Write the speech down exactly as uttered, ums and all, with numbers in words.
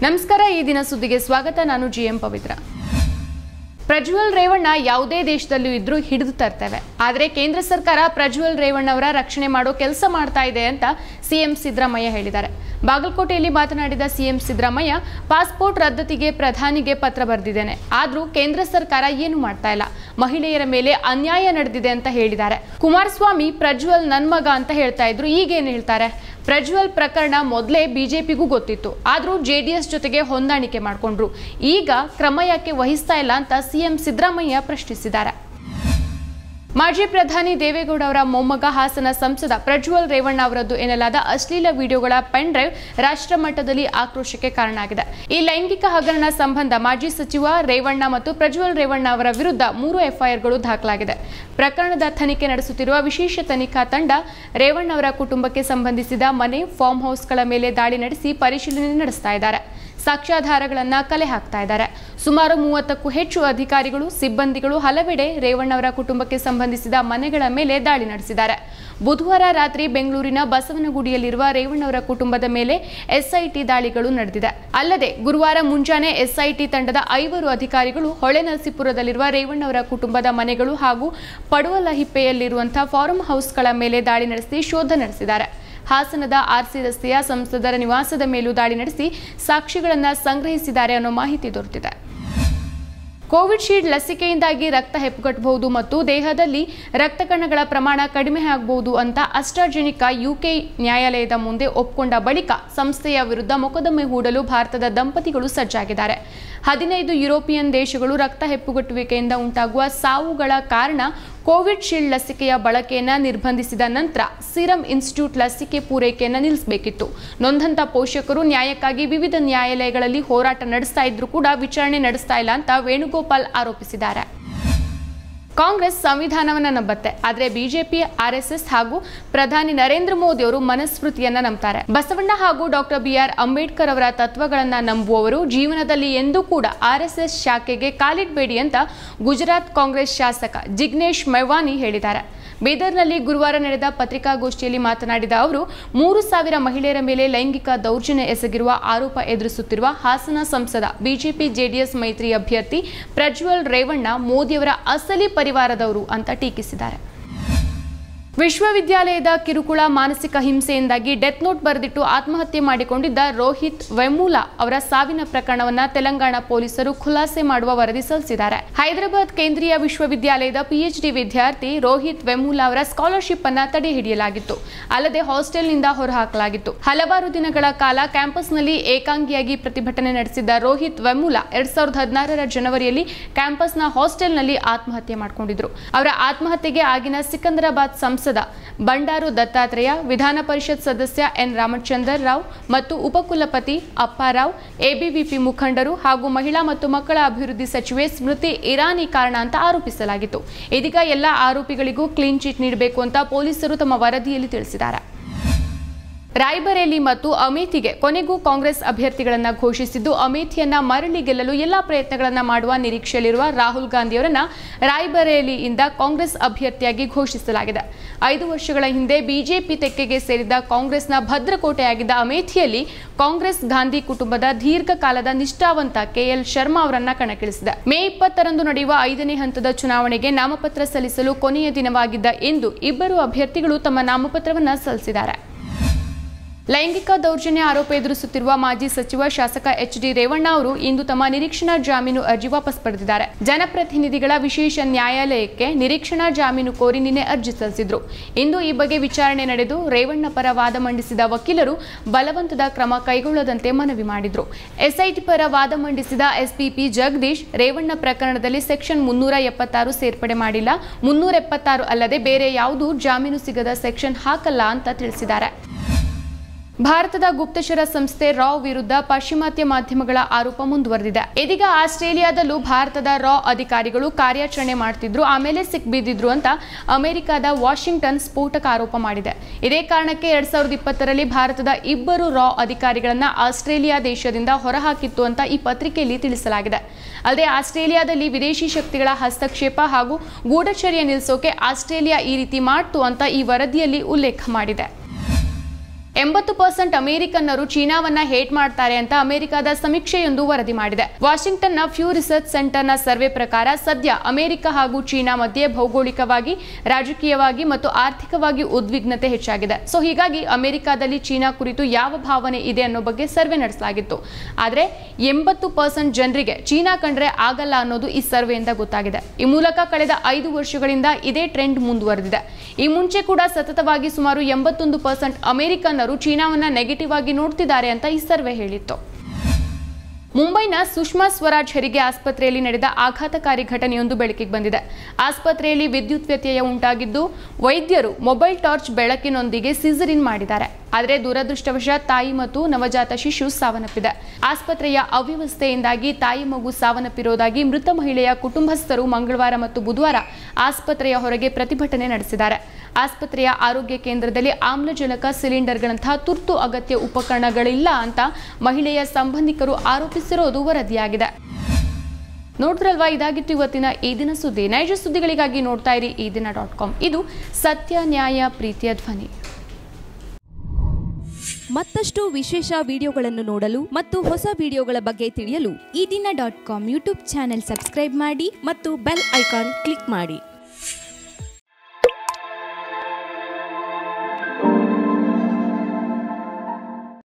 ನಮಸ್ಕಾರ, ಈ ದಿನ ಸುದ್ದಿಗೆ ಸ್ವಾಗತ. ನಾನು ಜಿಎಂ ಪವಿತ್ರ. ಪ್ರಜ್ವಲ್ ರೇವಣ್ಣ ಯಾವುದೇ ದೇಶದಲ್ಲೂ ಇದ್ರೂ ಹಿಡಿದು ತರ್ತೇವೆ, ಆದರೆ ಕೇಂದ್ರ ಸರ್ಕಾರ ಪ್ರಜ್ವಲ್ ರೇವಣ್ಣ ಅವರ ರಕ್ಷಣೆ ಮಾಡೋ ಕೆಲಸ ಮಾಡ್ತಾ ಇದೆ ಅಂತ ಸಿಎಂ ಸಿದ್ದರಾಮಯ್ಯ ಹೇಳಿದ್ದಾರೆ. ಬಾಗಲಕೋಟೆಯಲ್ಲಿ ಮಾತನಾಡಿದ ಸಿಎಂ ಸಿದ್ದರಾಮಯ್ಯ, ಪಾಸ್ಪೋರ್ಟ್ ರದ್ದತಿಗೆ ಪ್ರಧಾನಿಗೆ ಪತ್ರ ಬರೆದಿದ್ದೇನೆ, ಆದ್ರೂ ಕೇಂದ್ರ ಸರ್ಕಾರ ಏನು ಮಾಡ್ತಾ ಇಲ್ಲ, ಮಹಿಳೆಯರ ಮೇಲೆ ಅನ್ಯಾಯ ನಡೆದಿದೆ ಅಂತ ಹೇಳಿದ್ದಾರೆ. ಕುಮಾರಸ್ವಾಮಿ ಪ್ರಜ್ವಲ್ ನನ್ ಮಗ ಅಂತ ಹೇಳ್ತಾ ಇದ್ರು, ಈಗೇನು ಹೇಳ್ತಾರೆ? ಪ್ರಜ್ವಲ್ ಪ್ರಕರಣ ಮೊದಲೇ ಬಿಜೆಪಿಗೂ ಗೊತ್ತಿತ್ತು, ಆದ್ರೂ ಜೆಡಿಎಸ್ ಜೊತೆಗೆ ಹೊಂದಾಣಿಕೆ ಮಾಡಿಕೊಂಡ್ರು, ಈಗ ಕ್ರಮ ಯಾಕೆ ವಹಿಸ್ತಾ ಇಲ್ಲ ಅಂತ ಸಿಎಂ ಸಿದ್ದರಾಮಯ್ಯ ಪ್ರಶ್ನಿಸಿದ್ದಾರೆ. ಮಾಜಿ ಪ್ರಧಾನಿ ದೇವೇಗೌಡ ಅವರ ಮೊಮ್ಮಗ ಹಾಸನ ಸಂಸದ ಪ್ರಜ್ವಲ್ ರೇವಣ್ಣ ಅವರದ್ದು ಎನ್ನಲಾದ ಅಶ್ಲೀಲ ವಿಡಿಯೋಗಳ ಪೆನ್ ಡ್ರೈವ್ ರಾಷ್ಟ್ರ ಮಟ್ಟದಲ್ಲಿ ಆಕ್ರೋಶಕ್ಕೆ ಕಾರಣ ಆಗಿದೆ. ಈ ಲೈಂಗಿಕ ಹಗರಣ ಸಂಬಂಧ ಮಾಜಿ ಸಚಿವ ರೇವಣ್ಣ ಮತ್ತು ಪ್ರಜ್ವಲ್ ರೇವಣ್ಣ ಅವರ ವಿರುದ್ಧ ಮೂರು ಎಫ್ಐಆರ್ಗಳು ದಾಖಲಾಗಿದೆ. ಪ್ರಕರಣದ ತನಿಖೆ ನಡೆಸುತ್ತಿರುವ ವಿಶೇಷ ತನಿಖಾ ತಂಡ ರೇವಣ್ಣ ಅವರ ಕುಟುಂಬಕ್ಕೆ ಸಂಬಂಧಿಸಿದ ಮನೆ, ಫಾರ್ಮ್ ಹೌಸ್ಗಳ ಮೇಲೆ ದಾಳಿ ನಡೆಸಿ ಪರಿಶೀಲನೆ ನಡೆಸ್ತಾ ಇದ್ದಾರೆ. ಸಾಕ್ಷ್ಯಾಧಾರಗಳನ್ನು ಕಲೆ ಹಾಕ್ತಾ ಇದ್ದಾರೆ. ಸುಮಾರು ಮೂವತ್ತಕ್ಕೂ ಹೆಚ್ಚು ಅಧಿಕಾರಿಗಳು, ಸಿಬ್ಬಂದಿಗಳು ಹಲವೆಡೆ ರೇವಣ್ಣ ಅವರ ಕುಟುಂಬಕ್ಕೆ ಸಂಬಂಧಿಸಿದ ಮನೆಗಳ ಮೇಲೆ ದಾಳಿ ನಡೆಸಿದ್ದಾರೆ. ಬುಧವಾರ ರಾತ್ರಿ ಬೆಂಗಳೂರಿನ ಬಸವನಗುಡಿಯಲ್ಲಿರುವ ರೇವಣ್ಣ ಅವರ ಕುಟುಂಬದ ಮೇಲೆ ಎಸ್ಐಟಿ ದಾಳಿಗಳು ನಡೆದಿದೆ. ಅಲ್ಲದೆ ಗುರುವಾರ ಮುಂಜಾನೆ ಎಸ್ಐಟಿ ತಂಡದ ಐವರು ಅಧಿಕಾರಿಗಳು ಹೊಳೆನರಸೀಪುರದಲ್ಲಿರುವ ರೇವಣ್ಣ ಅವರ ಕುಟುಂಬದ ಮನೆಗಳು ಹಾಗೂ ಪಡುವಲಹಿಪ್ಪೆಯಲ್ಲಿರುವಂತಹ ಫಾರ್ಮ್ ಹೌಸ್ಗಳ ಮೇಲೆ ದಾಳಿ ನಡೆಸಿ ಶೋಧ ನಡೆಸಿದ್ದಾರೆ. ಹಾಸನದ ಆರ್ಸಿ ರಸ್ತೆಯ ಸಂಸದರ ನಿವಾಸದ ಮೇಲೂ ದಾಳಿ ನಡೆಸಿ ಸಾಕ್ಷಿಗಳನ್ನು ಸಂಗ್ರಹಿಸಿದ್ದಾರೆ ಅನ್ನೋ ಮಾಹಿತಿ ದೊರೆತಿದೆ. ಕೋವಿಶೀಲ್ಡ್ ಲಸಿಕೆಯಿಂದಾಗಿ ರಕ್ತ ಹೆಪ್ಪುಗಟ್ಟಬಹುದು ಮತ್ತು ದೇಹದಲ್ಲಿ ರಕ್ತ ಕಣಗಳ ಪ್ರಮಾಣ ಕಡಿಮೆ ಆಗಬಹುದು ಅಂತ ಅಸ್ಟ್ರಾಜೆನಿಕಾ ಯುಕೆ ನ್ಯಾಯಾಲಯದ ಮುಂದೆ ಒಪ್ಪಿಕೊಂಡ ಬಳಿಕ ಸಂಸ್ಥೆಯ ವಿರುದ್ಧ ಮೊಕದ್ದಮೆ ಹೂಡಲು ಭಾರತದ ದಂಪತಿಗಳು ಸಜ್ಜಾಗಿದ್ದಾರೆ. ಹದಿನೈದು ಯುರೋಪಿಯನ್ ದೇಶಗಳು ರಕ್ತ ಹೆಪ್ಪುಗಟ್ಟುವಿಕೆಯಿಂದ ಉಂಟಾಗುವ ಸಾವುಗಳ ಕಾರಣ ಕೋವಿಶೀಲ್ಡ್ ಲಸಿಕೆಯ ಬಳಕೆಯನ್ನು ನಿರ್ಬಂಧಿಸಿದ ನಂತರ ಸೀರಂ ಇನ್ಸ್ಟಿಟ್ಯೂಟ್ ಲಸಿಕೆ ಪೂರೈಕೆಯನ್ನು ನಿಲ್ಲಿಸಬೇಕಿತ್ತು. ನೊಂದಂತ ಪೋಷಕರು ನ್ಯಾಯಕ್ಕಾಗಿ ವಿವಿಧ ನ್ಯಾಯಾಲಯಗಳಲ್ಲಿ ಹೋರಾಟ ನಡೆಸ್ತಾ ಇದ್ರು ಕೂಡ ವಿಚಾರಣೆ ನಡೆಸ್ತಾ ಇಲ್ಲ ಅಂತ ವೇಣುಗೋಪಾಲ್ ಆರೋಪಿಸಿದ್ದಾರೆ. ಕಾಂಗ್ರೆಸ್ ಸಂವಿಧಾನವನ್ನು ನಂಬತ್ತೆ, ಆದರೆ ಬಿಜೆಪಿ, ಆರ್ಎಸ್ಎಸ್ ಹಾಗೂ ಪ್ರಧಾನಿ ನರೇಂದ್ರ ಮೋದಿ ಅವರು ಮನಸ್ಮೃತಿಯನ್ನ ನಂಬ್ತಾರೆ. ಬಸವಣ್ಣ ಹಾಗೂ ಡಾಕ್ಟರ್ ಬಿ ಆರ್ ಅಂಬೇಡ್ಕರ್ ಅವರ ತತ್ವಗಳನ್ನ ನಂಬುವವರು ಜೀವನದಲ್ಲಿ ಎಂದೂ ಕೂಡ ಆರ್ಎಸ್ಎಸ್ ಶಾಖೆಗೆ ಕಾಲಿಡಬೇಡಿ ಅಂತ ಗುಜರಾತ್ ಕಾಂಗ್ರೆಸ್ ಶಾಸಕ ಜಿಗ್ನೇಶ್ ಮೆವಾನಿ ಹೇಳಿದ್ದಾರೆ. ಬೀದರ್ನಲ್ಲಿ ಗುರುವಾರ ನಡೆದ ಪತ್ರಿಕಾಗೋಷ್ಠಿಯಲ್ಲಿ ಮಾತನಾಡಿದ ಅವರು, ಮೂರು ಸಾವಿರ ಮಹಿಳೆಯರ ಮೇಲೆ ಲೈಂಗಿಕ ದೌರ್ಜನ್ಯ ಎಸಗಿರುವ ಆರೋಪ ಎದುರಿಸುತ್ತಿರುವ ಹಾಸನ ಸಂಸದ ಬಿಜೆಪಿ ಜೆಡಿಎಸ್ ಮೈತ್ರಿ ಅಭ್ಯರ್ಥಿ ಪ್ರಜ್ವಲ್ ರೇವಣ್ಣ ಮೋದಿಯವರ ಅಸಲಿ ಪರಿವಾರದವರು ಅಂತ ಟೀಕಿಸಿದ್ದಾರೆ. ವಿಶ್ವವಿದ್ಯಾಲಯದ ಕಿರುಕುಳ, ಮಾನಸಿಕ ಹಿಂಸೆಯಿಂದಾಗಿ ಡೆತ್ ನೋಟ್ ಬರೆದಿಟ್ಟು ಆತ್ಮಹತ್ಯೆ ಮಾಡಿಕೊಂಡಿದ್ದ ರೋಹಿತ್ ವೆಮುಲಾ ಅವರ ಸಾವಿನ ಪ್ರಕರಣವನ್ನು ತೆಲಂಗಾಣ ಪೊಲೀಸರು ಖುಲಾಸೆ ಮಾಡುವ ವರದಿ ಸಲ್ಲಿಸಿದ್ದಾರೆ. ಹೈದರಾಬಾದ್ ಕೇಂದ್ರೀಯ ವಿಶ್ವವಿದ್ಯಾಲಯದ ಪಿಎಚ್ಡಿ ವಿದ್ಯಾರ್ಥಿ ರೋಹಿತ್ ವೆಮುಲಾ ಅವರ ಸ್ಕಾಲರ್ಶಿಪ್ ಅನ್ನು ತಡೆ ಹಿಡಿಯಲಾಗಿತ್ತು. ಅಲ್ಲದೆ ಹಾಸ್ಟೆಲ್ನಿಂದ ಹೊರಹಾಕಲಾಗಿತ್ತು. ಹಲವಾರು ದಿನಗಳ ಕಾಲ ಕ್ಯಾಂಪಸ್ನಲ್ಲಿ ಏಕಾಂಗಿಯಾಗಿ ಪ್ರತಿಭಟನೆ ನಡೆಸಿದ್ದ ರೋಹಿತ್ ವೆಮುಲಾ ಎರಡ್ ಸಾವಿರದ ಹದಿನಾರರ ಜನವರಿಯಲ್ಲಿ ಕ್ಯಾಂಪಸ್ನ ಹಾಸ್ಟೆಲ್ನಲ್ಲಿ ಆತ್ಮಹತ್ಯೆ ಮಾಡಿಕೊಂಡಿದ್ರು. ಅವರ ಆತ್ಮಹತ್ಯೆಗೆ ಆಗಿನ ಸಿಕಂದರಾಬಾದ್ ಸಂಸದ ಬಂಡಾರು ದತ್ತಾತ್ರೇಯ, ವಿಧಾನ ಪರಿಷತ್ ಸದಸ್ಯ ಎನ್ ರಾಮಚಂದ್ರ ರಾವ್ ಮತ್ತು ಉಪಕುಲಪತಿ ಅಪ್ಪಾರಾವ್, ಎಬಿವಿಪಿ ಮುಖಂಡರು ಹಾಗೂ ಮಹಿಳಾ ಮತ್ತು ಮಕ್ಕಳ ಅಭಿವೃದ್ಧಿ ಸಚಿವೆ ಸ್ಮೃತಿ ಇರಾನಿ ಕಾರಣ ಅಂತ ಆರೋಪಿಸಲಾಗಿತ್ತು. ಇದೀಗ ಎಲ್ಲ ಆರೋಪಿಗಳಿಗೂ ಕ್ಲೀನ್ ಚಿಟ್ ನೀಡಬೇಕು ಅಂತ ಪೊಲೀಸರು ತಮ್ಮ ವರದಿಯಲ್ಲಿ ತಿಳಿಸಿದ್ದಾರೆ. ರಾಯ್ಬರೇಲಿ ಮತ್ತು ಅಮೇಥಿಗೆ ಕೊನೆಗೂ ಕಾಂಗ್ರೆಸ್ ಅಭ್ಯರ್ಥಿಗಳನ್ನು ಘೋಷಿಸಿದ್ದು, ಅಮೇಥಿಯನ್ನ ಮರಳಿ ಗೆಲ್ಲಲು ಎಲ್ಲಾ ಪ್ರಯತ್ನಗಳನ್ನ ಮಾಡುವ ನಿರೀಕ್ಷೆಯಲ್ಲಿರುವ ರಾಹುಲ್ ಗಾಂಧಿಯವರನ್ನ ರಾಯ್ಬರೇಲಿಯಿಂದ ಕಾಂಗ್ರೆಸ್ ಅಭ್ಯರ್ಥಿಯಾಗಿ ಘೋಷಿಸಲಾಗಿದೆ. ಐದು ವರ್ಷಗಳ ಹಿಂದೆ ಬಿಜೆಪಿ ತೆಕ್ಕೆಗೆ ಸೇರಿದ ಕಾಂಗ್ರೆಸ್ನ ಭದ್ರಕೋಟೆಯಾಗಿದ್ದ ಅಮೇಥಿಯಲ್ಲಿ ಕಾಂಗ್ರೆಸ್ ಗಾಂಧಿ ಕುಟುಂಬದ ದೀರ್ಘಕಾಲದ ನಿಷ್ಠಾವಂತ ಕೆಎಲ್ ಶರ್ಮಾ ಅವರನ್ನ ಕಣಕ್ಕಿಳಿಸಿದೆ. ಮೇ ಇಪ್ಪತ್ತರಂದು ನಡೆಯುವ ಐದನೇ ಹಂತದ ಚುನಾವಣೆಗೆ ನಾಮಪತ್ರ ಸಲ್ಲಿಸಲು ಕೊನೆಯ ದಿನವಾಗಿದ್ದ ಇಂದು ಇಬ್ಬರು ಅಭ್ಯರ್ಥಿಗಳು ತಮ್ಮ ನಾಮಪತ್ರವನ್ನ ಸಲ್ಲಿಸಿದ್ದಾರೆ. ಲೈಂಗಿಕ ದೌರ್ಜನ್ಯ ಆರೋಪ ಎದುರಿಸುತ್ತಿರುವ ಮಾಜಿ ಸಚಿವ ಶಾಸಕ ಎಚ್ ಡಿ ರೇವಣ್ಣ ಅವರು ಇಂದು ತಮ್ಮ ನಿರೀಕ್ಷಣಾ ಜಾಮೀನು ಅರ್ಜಿ ವಾಪಸ್ ಪಡೆದಿದ್ದಾರೆ. ಜನಪ್ರತಿನಿಧಿಗಳ ವಿಶೇಷ ನ್ಯಾಯಾಲಯಕ್ಕೆ ನಿರೀಕ್ಷಣಾ ಜಾಮೀನು ಕೋರಿ ನಿನ್ನೆ ಅರ್ಜಿ ಸಲ್ಲಿಸಿದ್ರು. ಇಂದು ಈ ಬಗ್ಗೆ ವಿಚಾರಣೆ ನಡೆದು ರೇವಣ್ಣ ಪರ ವಾದ ಮಂಡಿಸಿದ ವಕೀಲರು ಬಲವಂತದ ಕ್ರಮ ಕೈಗೊಳ್ಳದಂತೆ ಮನವಿ ಮಾಡಿದ್ರು. ಎಸ್ಐಟಿ ಪರ ವಾದ ಮಂಡಿಸಿದ ಎಸ್ಪಿಪಿ ಜಗದೀಶ್, ರೇವಣ್ಣ ಪ್ರಕರಣದಲ್ಲಿ ಸೆಕ್ಷನ್ ಮುನ್ನೂರ ಎಪ್ಪತ್ತಾರು ಸೇರ್ಪಡೆ ಮಾಡಿಲ್ಲ, ಮುನ್ನೂರ ಎಪ್ಪತ್ತಾರು ಅಲ್ಲದೆ ಬೇರೆ ಯಾವುದೂ ಜಾಮೀನು ಸಿಗದ ಸೆಕ್ಷನ್ ಹಾಕಲ್ಲ ಅಂತ ತಿಳಿಸಿದ್ದಾರೆ. ಭಾರತದ ಗುಪ್ತಚರ ಸಂಸ್ಥೆ ರಾ ವಿರುದ್ಧ ಪಾಶ್ಚಿಮಾತ್ಯ ಮಾಧ್ಯಮಗಳ ಆರೋಪ ಮುಂದುವರೆದಿದೆ. ಇದೀಗ ಆಸ್ಟ್ರೇಲಿಯಾದಲ್ಲೂ ಭಾರತದ ರಾ ಅಧಿಕಾರಿಗಳು ಕಾರ್ಯಾಚರಣೆ ಮಾಡ್ತಿದ್ರು, ಆಮೇಲೆ ಸಿಕ್ಬಿದ್ದಿದ್ರು ಅಂತ ಅಮೆರಿಕದ ವಾಷಿಂಗ್ಟನ್ ಸ್ಫೋಟಕ ಆರೋಪ ಮಾಡಿದೆ. ಇದೇ ಕಾರಣಕ್ಕೆ ಎರಡ್ ಸಾವಿರದ ಇಪ್ಪತ್ತರಲ್ಲಿ ಭಾರತದ ಇಬ್ಬರು ರಾ ಅಧಿಕಾರಿಗಳನ್ನ ಆಸ್ಟ್ರೇಲಿಯಾ ದೇಶದಿಂದ ಹೊರಹಾಕಿತ್ತು ಅಂತ ಈ ಪತ್ರಿಕೆಯಲ್ಲಿ ತಿಳಿಸಲಾಗಿದೆ. ಅಲ್ಲದೆ ಆಸ್ಟ್ರೇಲಿಯಾದಲ್ಲಿ ವಿದೇಶಿ ಶಕ್ತಿಗಳ ಹಸ್ತಕ್ಷೇಪ ಹಾಗೂ ಗೂಢಚರ್ಯ ನಿಲ್ಲಿಸೋಕೆ ಆಸ್ಟ್ರೇಲಿಯಾ ಈ ರೀತಿ ಮಾಡ್ತು ಅಂತ ಈ ವರದಿಯಲ್ಲಿ ಉಲ್ಲೇಖ ಮಾಡಿದೆ. ಎಂಬತ್ತು ಪರ್ಸೆಂಟ್ ಅಮೆರಿಕನ್ನರು ಚೀನಾವನ್ನ ಹೇಟ್ ಮಾಡ್ತಾರೆ ಅಂತ ಅಮೆರಿಕದ ಸಮೀಕ್ಷೆಯೊಂದು ವರದಿ ಮಾಡಿದೆ. ವಾಷಿಂಗ್ಟನ್ನ ಫ್ಯೂ ರಿಸರ್ಚ್ ಸೆಂಟರ್ನ ಸರ್ವೆ ಪ್ರಕಾರ ಸದ್ಯ ಅಮೆರಿಕ ಹಾಗೂ ಚೀನಾ ಮಧ್ಯೆ ಭೌಗೋಳಿಕವಾಗಿ, ರಾಜಕೀಯವಾಗಿ ಮತ್ತು ಆರ್ಥಿಕವಾಗಿ ಉದ್ವಿಗ್ನತೆ ಹೆಚ್ಚಾಗಿದೆ. ಸೊ ಹೀಗಾಗಿ ಅಮೆರಿಕದಲ್ಲಿ ಚೀನಾ ಕುರಿತು ಯಾವ ಭಾವನೆ ಇದೆ ಅನ್ನೋ ಬಗ್ಗೆ ಸರ್ವೆ ನಡೆಸಲಾಗಿತ್ತು. ಆದರೆ ಎಂಬತ್ತು ಪರ್ಸೆಂಟ್ ಜನರಿಗೆ ಚೀನಾ ಕಂಡ್ರೆ ಆಗಲ್ಲ ಅನ್ನೋದು ಈ ಸರ್ವೆಯಿಂದ ಗೊತ್ತಾಗಿದೆ. ಈ ಮೂಲಕ ಕಳೆದ ಐದು ವರ್ಷಗಳಿಂದ ಇದೇ ಟ್ರೆಂಡ್ ಮುಂದುವರೆದಿದೆ. ಈ ಮುಂಚೆ ಕೂಡ ಸತತವಾಗಿ ಸುಮಾರು ಎಂಬತ್ತೊಂದು ಪರ್ಸೆಂಟ್ ಅಮೆರಿಕನ್ನರು ಚೀನಾವನ್ನ ನೆಗೆಟಿವ್ ಆಗಿ ನೋಡ್ತಿದ್ದಾರೆ ಅಂತ ಈ ಸರ್ವೆ ಹೇಳಿತ್ತು. ಮುಂಬೈನ ಸುಷ್ಮಾ ಸ್ವರಾಜ್ ಹೆರಿಗೆ ಆಸ್ಪತ್ರೆಯಲ್ಲಿ ನಡೆದ ಆಘಾತಕಾರಿ ಘಟನೆಯೊಂದು ಬೆಳಕಿಗೆ ಬಂದಿದೆ. ಆಸ್ಪತ್ರೆಯಲ್ಲಿ ವಿದ್ಯುತ್ ವ್ಯತ್ಯಯ ಉಂಟಾಗಿದ್ದು ವೈದ್ಯರು ಮೊಬೈಲ್ ಟಾರ್ಚ್ ಬೆಳಕಿನೊಂದಿಗೆ ಸಿಸರಿನ್ ಮಾಡಿದ್ದಾರೆ. ಆದರೆ ದುರದೃಷ್ಟವಶಾತ್ ತಾಯಿ ಮತ್ತು ನವಜಾತ ಶಿಶು ಸಾವನ್ನಪ್ಪಿದೆ. ಆಸ್ಪತ್ರೆಯ ಅವ್ಯವಸ್ಥೆಯಿಂದಾಗಿ ತಾಯಿ ಮಗು ಸಾವನ್ನಪ್ಪಿರುವುದಾಗಿ ಮೃತ ಮಹಿಳೆಯ ಕುಟುಂಬಸ್ಥರು ಮಂಗಳವಾರ ಮತ್ತು ಬುಧವಾರ ಆಸ್ಪತ್ರೆಯ ಹೊರಗೆ ಪ್ರತಿಭಟನೆ ನಡೆಸಿದ್ದಾರೆ. ಆಸ್ಪತ್ರೆಯ ಆರೋಗ್ಯ ಕೇಂದ್ರದಲ್ಲಿ ಆಮ್ಲಜನಕ ಸಿಲಿಂಡರ್ಗಳಂತಹ ತುರ್ತು ಅಗತ್ಯ ಉಪಕರಣಗಳಿಲ್ಲ ಅಂತ ಮಹಿಳೆಯ ಸಂಬಂಧಿಕರು ಆರೋಪಿಸಿರುವುದು ವರದಿಯಾಗಿದೆ. ನೋಡಿದ್ರಲ್ವಾ, ಇದಾಗಿತ್ತು ಇವತ್ತಿನ ಈ ದಿನ ಸುದ್ದಿ. ನೈಜ ಸುದ್ದಿಗಳಿಗಾಗಿ ನೋಡ್ತಾ ಇರಿ ಈ ದಿನ ಡಾಟ್ ಕಾಮ್. ಇದು ಸತ್ಯ, ನ್ಯಾಯ, ಪ್ರೀತಿಯ ಧ್ವನಿ. ಮತ್ತಷ್ಟು ವಿಶೇಷ ವಿಡಿಯೋಗಳನ್ನು ನೋಡಲು ಮತ್ತು ಹೊಸ ವಿಡಿಯೋಗಳ ಬಗ್ಗೆ ತಿಳಿಯಲು Ee Dina dot com YouTube channel subscribe ಮಾಡಿ ಮತ್ತು ಬೆಲ್ ಐಕಾನ್ ಕ್ಲಿಕ್ ಮಾಡಿ.